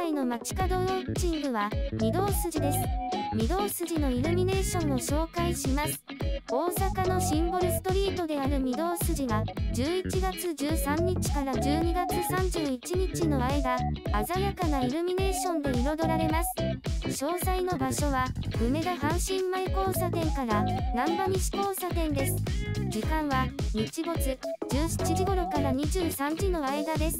回の街角ウォッチングは、御堂筋です。御堂筋のイルミネーションを紹介します。大阪のシンボルストリートである御堂筋が、11月13日から12月31日の間、鮮やかなイルミネーションで彩られます。詳細の場所は、梅田阪神前交差点から難波西交差点です。時間は、日没、17時頃から23時の間です。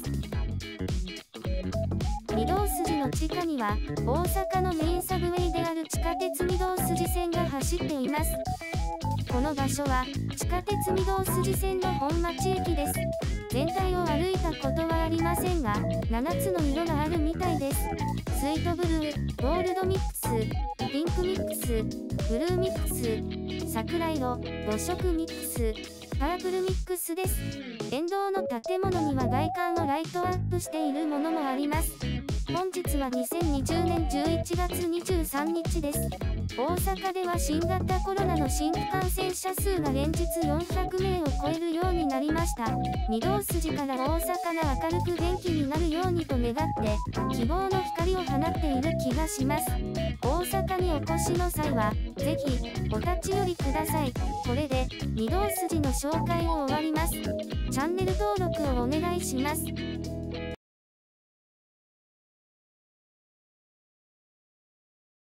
御堂筋の地下には、大阪のメインサブウェイである地下鉄御堂筋線が走っています。この場所は、地下鉄御堂筋線の本町駅です。全体を歩いたことはありませんが、7つの色があるみたいです。スイートブルー、ゴールドミックス、ピンクミックス、ブルーミックス、桜色、5色ミックス、パープルミックスです。沿道の建物には外観をライトアップしているものもあります。本日は2020年11月23日です。大阪では新型コロナの新規感染者数が連日400名を超えるようになりました。御堂筋から大阪が明るく元気になるようにと願って、希望の光を放っている気がします。大阪にお越しの際は、ぜひ、お立ち寄りください。これで、御堂筋の紹介を終わります。チャンネル登録をお願いします。